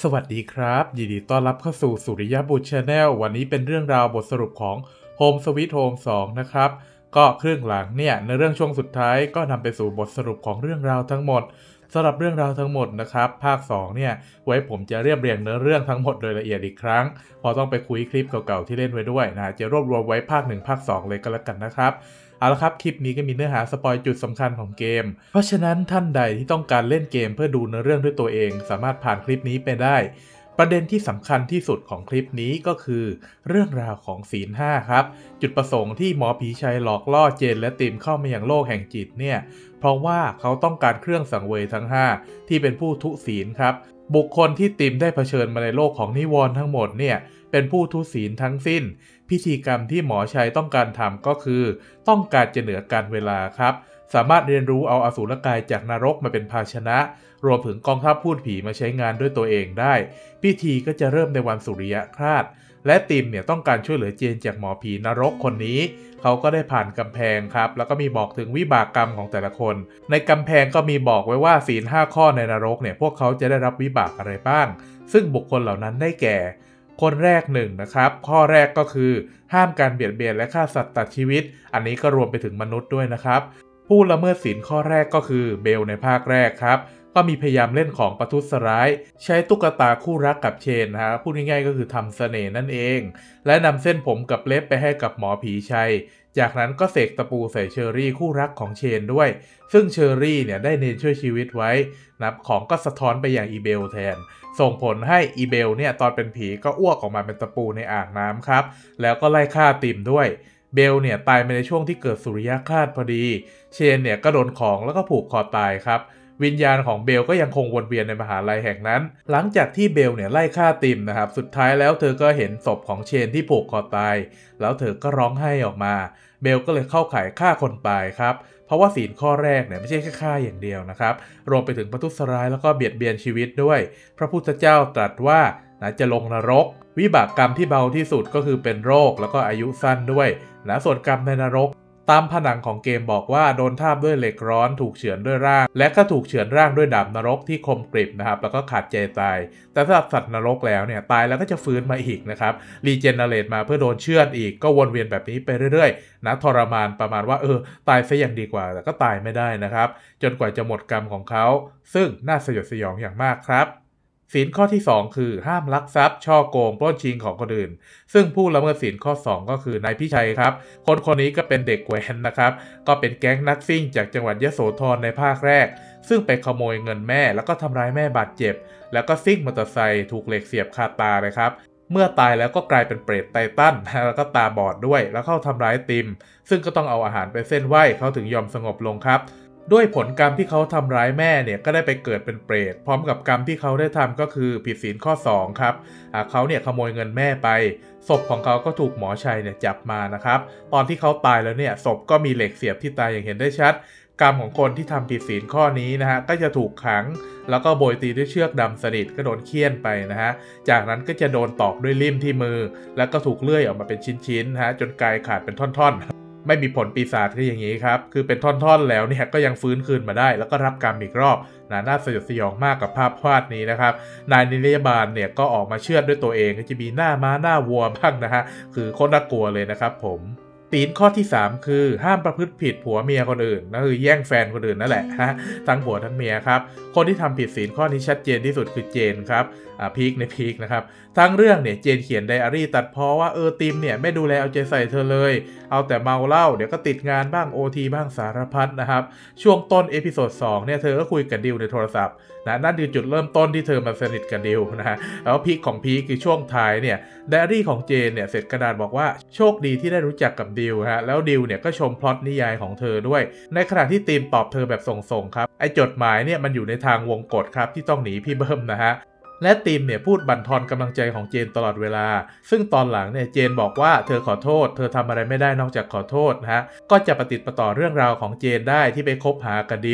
สวัสดีครับยินดีต้อนรับเข้าสู่สุริยบุตร Channel วันนี้เป็นเรื่องราวบทสรุปของ Home Sweet Home 2นะครับก็ครึ่งหลังเนี่ยในเรื่องช่วงสุดท้ายก็นำไปสู่บทสรุปของเรื่องราวทั้งหมดสำหรับเรื่องราวทั้งหมดนะครับภาค2เนี่ยไว้ผมจะเรียบเรียงเนื้อเรื่องทั้งหมดโดยละเอียดอีกครั้งพอต้องไปคุยคลิปเก่าๆที่เล่นไว้ด้วยนะจะรวบรวมไว้ภาค1ภาค2เลยก็แล้วกันนะครับเอาละครับคลิปนี้ก็มีเนื้อหาสปอยจุดสำคัญของเกมเพราะฉะนั้นท่านใดที่ต้องการเล่นเกมเพื่อดูเนื้อเรื่องด้วยตัวเองสามารถผ่านคลิปนี้ไปได้ประเด็นที่สำคัญที่สุดของคลิปนี้ก็คือเรื่องราวของศีล5ครับจุดประสงค์ที่หมอผีชัยหลอกล่อเจนและติมเข้ามาอย่างโลกแห่งจิตเนี่ยเพราะว่าเขาต้องการเครื่องสังเวยทั้ง5ที่เป็นผู้ทุศีลครับบุคคลที่ติมได้เผชิญมาในโลกของนิวรณ์ทั้งหมดเนี่ยเป็นผู้ทุศีลทั้งสิ้นพิธีกรรมที่หมอชัยต้องการทำก็คือต้องการจะเหนือการเวลาครับสามารถเรียนรู้เอาอสูรกายจากนรกมาเป็นภาชนะรวมถึงกองทัพพูดผีมาใช้งานด้วยตัวเองได้พิธีก็จะเริ่มในวันสุริยคราสและติมเนี่ยต้องการช่วยเหลือเจนจากหมอผีนรกคนนี้เขาก็ได้ผ่านกำแพงครับแล้วก็มีบอกถึงวิบากกรรมของแต่ละคนในกำแพงก็มีบอกไว้ว่าศีล5ข้อในนรกเนี่ยพวกเขาจะได้รับวิบากอะไรบ้างซึ่งบุคคลเหล่านั้นได้แก่คนแรก1นะครับข้อแรกก็คือห้ามการเบียดเบียนและฆ่าสัตว์ตัดชีวิตอันนี้ก็รวมไปถึงมนุษย์ด้วยนะครับผู้ละเมิดศีลข้อแรกก็คือเบลในภาคแรกครับก็มีพยายามเล่นของประทุษร้ายใช้ตุ๊กตาคู่รักกับเชนนะฮะพูดง่ายๆก็คือทำเสน่ห์นั่นเองและนำเส้นผมกับเล็บไปให้กับหมอผีชัยจากนั้นก็เสกตะปูใส่เชอรี่คู่รักของเชนด้วยซึ่งเชอรี่เนี่ยได้เนรช่วยชีวิตไว้นับของก็สะท้อนไปอย่างอีเบลแทนส่งผลให้อีเบลเนี่ยตอนเป็นผีก็อ้วกออกมาเป็นตะปูในอ่างน้ำครับแล้วก็ไล่ฆ่าติมด้วยเบลเนี่ยตายไปในช่วงที่เกิดสุริยคราสพอดีเชนเนี่ยก็โดนของแล้วก็ผูกคอตายครับวิญญาณของเบลก็ยังคงวนเวียนในมหาลัยแห่งนั้นหลังจากที่เบลเนี่ยไล่ฆ่าติมนะครับสุดท้ายแล้วเธอก็เห็นศพของเชนที่ผูกคอตายแล้วเธอก็ร้องไห้ออกมาเบลก็เลยเข้าข่ายฆ่าคนตายครับเพราะว่าศีลข้อแรกเนี่ยไม่ใช่แค่ฆ่าอย่างเดียวนะครับรวมไปถึงประทุษร้ายแล้วก็เบียดเบียนชีวิตด้วยพระพุทธเจ้าตรัสว่าจะลงนรกวิบากกรรมที่เบาที่สุดก็คือเป็นโรคแล้วก็อายุสั้นด้วยส่วนกรรมในนรกตามผนังของเกมบอกว่าโดนทาบด้วยเหล็กร้อนถูกเฉือนด้วยร่างและก็ถูกเฉือนร่างด้วยดาบนรกที่คมกริบนะครับแล้วก็ขาดใจตายแต่สำหรับสัตว์นรกแล้วเนี่ยตายแล้วก็จะฟื้นมาอีกนะครับรีเจนเนเรตมาเพื่อโดนเชือดอีกก็วนเวียนแบบนี้ไปเรื่อยๆทรมานประมาณว่าตายซะอย่างดีกว่าแต่ก็ตายไม่ได้นะครับจนกว่าจะหมดกรรมของเขาซึ่งน่าสยดสยองอย่างมากครับศีลข้อที่2คือห้ามลักทรัพย์ช่อโกงปล้นชิงของคนอื่นซึ่งผู้ละเมิดศีลข้อ2ก็คือนายพิชัยครับคนนี้ก็เป็นเด็กแว้นนะครับก็เป็นแก๊งนักซิ่งจากจังหวัดยโสธรในภาคแรกซึ่งไปขโมยเงินแม่แล้วก็ทำร้ายแม่บาดเจ็บแล้วก็ซิ่งมอเตอร์ไซค์ถูกเหล็กเสียบคาตาเลยครับเมื่อตายแล้วก็กลายเป็นเปรตไททันแล้วก็ตาบอดด้วยแล้วเข้าทำร้ายติมซึ่งก็ต้องเอาอาหารไปเส้นไหว้เขาถึงยอมสงบลงครับด้วยผลกรรมที่เขาทำร้ายแม่เนี่ยก็ได้ไปเกิดเป็นเปรตพร้อมกับกรรมที่เขาได้ทำก็คือผิดศีลข้อ2ครับเขาเนี่ยขโมยเงินแม่ไปศพของเขาก็ถูกหมอชัยเนี่ยจับมานะครับตอนที่เขาตายแล้วเนี่ยศพก็มีเหล็กเสียบที่ตาอย่างเห็นได้ชัดกรรมของคนที่ทำผิดศีลข้อนี้นะฮะก็จะถูกขังแล้วก็โบยตีด้วยเชือกดำสนิทก็โดนเฆี่ยนไปนะฮะจากนั้นก็จะโดนตอกด้วยลิ่มที่มือแล้วก็ถูกเลื่อยออกมาเป็นชิ้นๆฮะจนกายขาดเป็นท่อนๆไม่มีผลปีศาจคืออย่างนี้ครับคือเป็นท่อนๆแล้วเนี่ยก็ยังฟื้นคืนมาได้แล้วก็รับกรรมอีกรอบน่าสยดสยองมากกับภาพวาดนี้นะครับนายนิรยาบาลเนี่ยก็ออกมาเชือดด้วยตัวเองก็จะมีหน้าม้าหน้าวัวบ้างนะฮะคือโคตรน่ากลัวเลยนะครับผมศีลข้อที่3คือห้ามประพฤติผิดผัวเมียคนอื่นนั่นคือแย่งแฟนคนอื่นนั่นแหละฮะทั้งผัวทั้งเมียครับคนที่ทำผิดศีลข้อนี้ชัดเจนที่สุดคือเจนครับพีคในพีคนะครับทั้งเรื่องเนี่ยเจนเขียนไดอารี่ตัดพ้อว่าติมเนี่ยไม่ดูแลเอาใจใส่เธอเลยเอาแต่เมาเหล้าเดี๋ยวก็ติดงานบ้าง OT บ้างสารพัดนะครับช่วงต้นเอพิโซด2เนี่ยเธอก็คุยกับดิวในโทรศัพท์นั่นคือจุดเริ่มต้นที่เธอมาสนิทกับดิวนะฮะแล้วพีคของพีคคือช่วงท้ายเนี่ยไดอารี่ของเจนเนี่ยเสร็จกระดาษบอกว่าโชคดีที่ได้รู้จักกับดิวฮะแล้วดิวเนี่ยก็ชมพล็อตนิยายของเธอด้วยในขณะที่ทีมตอบเธอแบบส่งๆครับไอจดหมายเนี่ยมันอยู่ในทางวงกฏครับที่ต้องหนีพี่เบิ้มนะฮะและทีมเนี่ยพูดบั่นทอนกำลังใจของเจนตลอดเวลาซึ่งตอนหลังเนี่ยเจนบอกว่าเธอขอโทษเธอทำอะไรไม่ได้นอกจากขอโทษนะฮะก็จะปฏิติดประต่อเรื่องราวของเจนได้ที่ไปคบหากับดิว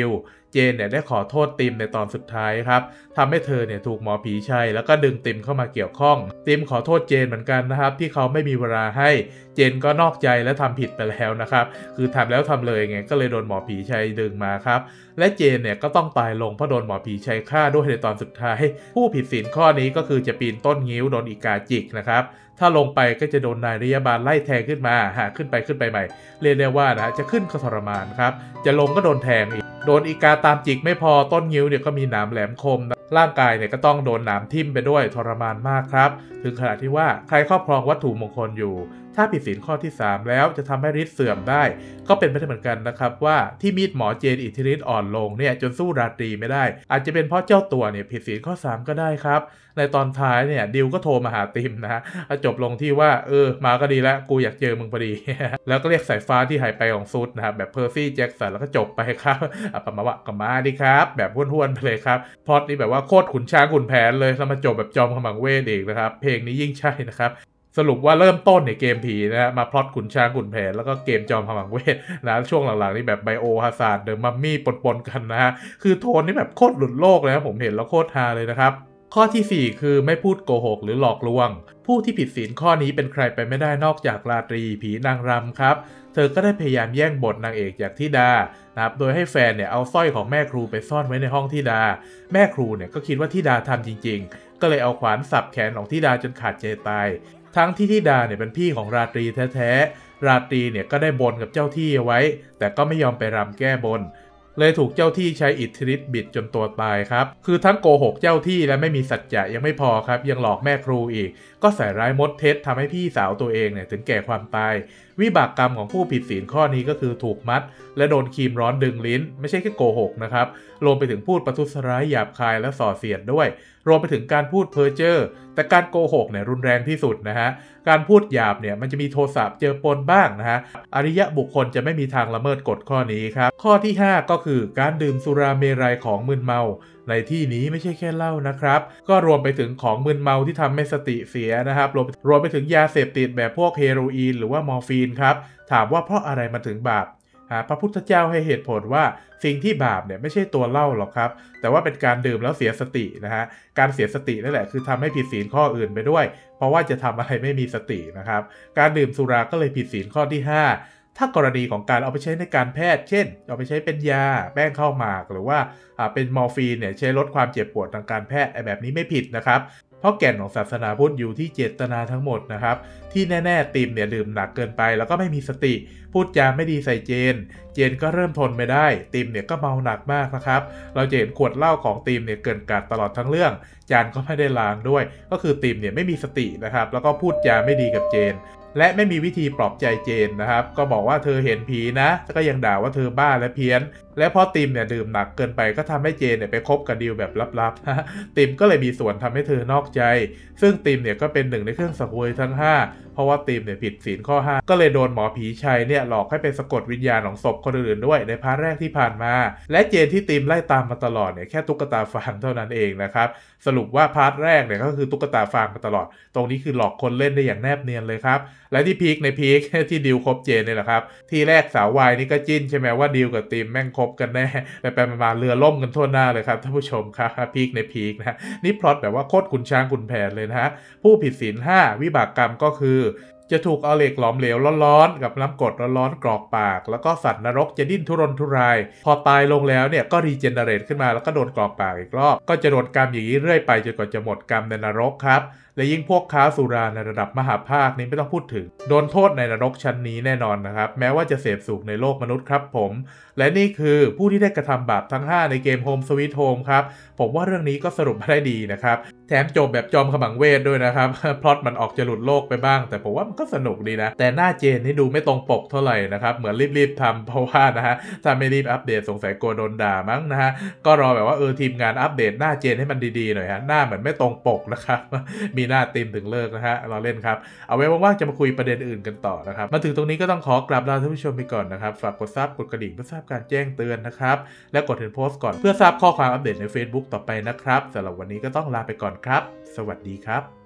เจนเนี่ยได้ขอโทษติมในตอนสุดท้ายครับทำให้เธอเนี่ยถูกหมอผีใช้แล้วก็ดึงติมเข้ามาเกี่ยวข้องติมขอโทษเจนเหมือนกันนะครับที่เขาไม่มีเวลาให้เจนก็นอกใจและทำผิดไปแล้วนะครับคือทำแล้วทำเลยไงก็เลยโดนหมอผีใช้ดึงมาครับและเจนเนี่ยก็ต้องตายลงเพราะโดนหมอผีใช้ฆ่าด้วยในตอนสุดท้ายผู้ผิดศีลข้อนี้ก็คือจะปีนต้นงิ้วโดนอีกาจิกนะครับถ้าลงไปก็จะโดนนายริยาบาลไล่แทงขึ้นมาขึ้นไปใหม่เรียกได้ว่านะจะขึ้นก็ทรมานครับจะลงก็โดนแทงอีกโดนอีกาตามจิกไม่พอต้นงิ้วเนี่ยก็มีหนามแหลมคมร่างกายเนี่ยก็ต้องโดนหนามทิ่มไปด้วยทรมานมากครับถึงขนาดที่ว่าใครครอบครองวัตถุมงคลอยู่ถ้าผิดศีลข้อที่3แล้วจะทำให้ฤทธิ์เสื่อมได้ก็เป็นไปได้เหมือนกันนะครับว่าที่มีดหมอเจนอิทธิฤทธิ์อ่อนลงเนี่ยจนสู้ราตรีไม่ได้อาจจะเป็นเพราะเจ้าตัวเนี่ยผิดศีลข้อ3ก็ได้ครับในตอนท้ายเนี่ยดิวก็โทรมาหาติมนะฮะจบลงที่ว่ามาก็ดีแล้วกูอยากเจอมึงพอดี แล้วก็เรียกสายฟ้าที่หายไปของซุดนะครับแบบเพอร์ซี่แจ็คสันแล้วก็จบไปครับประมาณว่าก็มาดีครับแบบห้วนๆไปเลยครับพล็อตนี้แบบว่าโคตรขุนช้างขุนแผนเลยแล้วมาจบแบบจอมขมังเวทอีกนะครับเพลงนี้ยิ่งใช่นะครับสรุปว่าเริ่มต้นในเกมผีนะฮะมาพล็อตขุนช้างขุนแผนแล้วก็เกมจอมขมังเวทนะช่วงหลังๆนี่แบบไบโอฮาซาร์ดเดอะมัมมี่ปนๆกันนะฮะคือโทนนี่แบบโคตรหลุดโลกเลยนะผมเห็นแล้วโคตรฮาเลยนะครับข้อที่4คือไม่พูดโกหกหรือหลอกลวงผู้ที่ผิดศีลข้อนี้เป็นใครไปไม่ได้นอกจากราตรีผีนางรำครับเธอก็ได้พยายามแย่งบทนางเอกจากธิดานะครับโดยให้แฟนเนี่ยเอาสร้อยของแม่ครูไปซ่อนไว้ในห้องธิดาแม่ครูเนี่ยก็คิดว่าธิดาทำจริงๆก็เลยเอาขวานสับแขนของธิดาจนขาดใจตายทั้งที่ธิดาเนี่ยเป็นพี่ของราตรีแท้ๆราตรีเนี่ยก็ได้บนกับเจ้าที่เอาไว้แต่ก็ไม่ยอมไปรำแก้บนเลยถูกเจ้าที่ใช้อิทธิฤทธิ์บิดจนตัวตายครับคือทั้งโกหกเจ้าที่และไม่มีสัจจะยังไม่พอครับยังหลอกแม่ครูอีกก็ใส่ร้ายมดเท็จทำให้พี่สาวตัวเองเนี่ยถึงแก่ความตายวิบากกรรมของผู้ผิดศีลข้อนี้ก็คือถูกมัดและโดนครีมร้อนดึงลิ้นไม่ใช่แค่โกหกนะครับรวมไปถึงพูดประทุษร้ายหยาบคายและส่อเสียดด้วยรวมไปถึงการพูดเพ้อเจ้อแต่การโกหกเนี่ยรุนแรงที่สุดนะฮะการพูดหยาบเนี่ยมันจะมีโทสะเจอปนบ้างนะฮะอริยะบุคคลจะไม่มีทางละเมิดกฎข้อนี้ครับข้อที่5ก็คือการดื่มสุราเมรัยของมึนเมาในที่นี้ไม่ใช่แค่เหล้านะครับก็รวมไปถึงของมึนเมาที่ทำให้สติเสียนะครับรวมไปถึงยาเสพติดแบบพวกเฮโรอีนหรือว่ามอร์ฟีนครับถามว่าเพราะอะไรมันถึงบาปพระพุทธเจ้าให้เหตุผลว่าสิ่งที่บาปเนี่ยไม่ใช่ตัวเหล้าหรอกครับแต่ว่าเป็นการดื่มแล้วเสียสตินะฮะการเสียสตินั่นแหละคือทำให้ผิดศีลข้ออื่นไปด้วยเพราะว่าจะทำอะไรไม่มีสตินะครับการดื่มสุราก็เลยผิดศีลข้อที่5ถ้ากรณีของการเอาไปใช้ในการแพทย์เช่นเอาไปใช้เป็นยาแป้งข้าวหมากหรือว่าเป็นมอร์ฟีนเนี่ยใช้ลดความเจ็บปวดทางการแพทย์แบบนี้ไม่ผิดนะครับเพราะแก่นของศาสนาพุทธอยู่ที่เจตนาทั้งหมดนะครับที่แน่ๆติมเนี่ยดื่มหนักเกินไปแล้วก็ไม่มีสติพูดจาไม่ดีใส่เจนก็เริ่มทนไม่ได้ติมเนี่ยก็เมาหนักมากนะครับเราจะเห็นขวดเหล้าของติมเนี่ยเกินกัดตลอดทั้งเรื่องจานก็ไม่ได้ล้างด้วยก็คือติมเนี่ยไม่มีสตินะครับแล้วก็พูดจาไม่ดีกับเจนและไม่มีวิธีปลอบใจเจนนะครับก็บอกว่าเธอเห็นผีนะก็ยังด่าว่าเธอบ้าและเพี้ยนและพอติมเนี่ยดื่มหนักเกินไปก็ทำให้เจนเนี่ยไปคบกับดิวแบบลับๆติมก็เลยมีส่วนทำให้เธอนอกใจซึ่งติมเนี่ยก็เป็นหนึ่งในเครื่องสังเวยทั้ง5เพราะว่าติมเนี่ยผิดศีลข้อ5ก็เลยโดนหมอผีชัยเนี่ยหลอกให้ไปสะกดวิญญาณของศพคนอื่นด้วยในพาร์ทแรกที่ผ่านมาและเจนที่ติมไล่ตามมาตลอดเนี่ยแค่ตุ๊กตาฟางเท่านั้นเองนะครับสรุปว่าพาร์ทแรกเนี่ยก็คือตุ๊กตาฟางมาตลอดตรงนี้คือหลอกคนเล่นได้อย่างแนบเนียนเลยครับและที่พีคในพีคที่ดิวคบเจนเนี่ยแหละครับทีแรกสาววายนี่ก็จิ้นใช่ไหมว่าดิวกับติมแม่งคบกันแน่ไปมาเรือล่มกันทั่วหน้าเลยครับท่านผู้ชมครับพีคในพีคนะนี่พล็อตแบบว่าโคตรขุนช้างขุนแผนเลยนะฮะผู้ผิดศีล5วิบากกรรมก็คือจะถูกเอาเหล็กหลอมเหลวร้อนๆกับน้ำกรดร้อนๆกรอกปากแล้วก็สัตว์นรกจะดิ้นทุรนทุรายพอตายลงแล้วเนี่ยก็รีเจนเนเรตขึ้นมาแล้วก็โดนกรอกปากอีกรอบก็จะโดนกรรมอย่างนี้เรื่อยไปจนกว่าจะหมดกรรมในนรกครับและยิ่งพวกค้าสุราในระดับมหาภาคนี้ไม่ต้องพูดถึงโดนโทษในนรกชั้นนี้แน่นอนนะครับแม้ว่าจะเสพสุขในโลกมนุษย์ครับผมและนี่คือผู้ที่ได้กระทำบาปทั้ง5ในเกม Home Sweet Home ครับผมว่าเรื่องนี้ก็สรุปมาได้ดีนะครับแถมจบแบบจอมขมังเวทด้วยนะครับ พล็อตมันออกจะหลุดโลกไปบ้างแต่ผมว่ามันก็สนุกดีนะแต่หน้าเจนนี่ดูไม่ตรงปกเท่าไหร่นะครับเหมือนรีบๆทำเพราะว่านะฮะถ้าไม่รีบอัปเดตสงสัยกลัวโดนด่ามั้งนะฮะก็รอแบบว่าทีมงานอัปเดตหน้าเจนให้มันดีๆหน่อยฮะหน้าเหมือนไม่ตรงปกนะครับ มีหน้าติมถึงเลิกนะฮะเราเล่นครับเอาไว้ว่างๆจะมาคุยประเด็นอื่นกันต่อนะครับมาถึงตรงนี้ก็ต้องขอกราบลาท่านผู้ชมไปก่อนนะครับฝากกดซับกดกระดิ่งเพื่อทราบการแจ้งเตือนนะครับและกดเห็นโพสต์ก่อนเพื่อทราบข้อความอัปเดตใน Facebook ต่อไปนะครับสำหรับวันนี้ก็ต้องลาไปก่อนครับสวัสดีครับ